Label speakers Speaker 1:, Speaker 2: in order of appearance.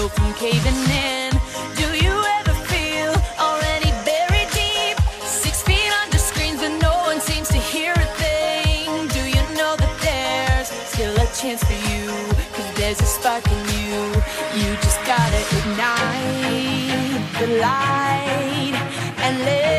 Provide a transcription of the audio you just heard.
Speaker 1: know from caving in. Do you ever feel already buried deep, 6 feet under screens, but no one seems to hear a thing? Do you know that there's still a chance for you? 'Cause there's a spark in you. You just gotta ignite the light and let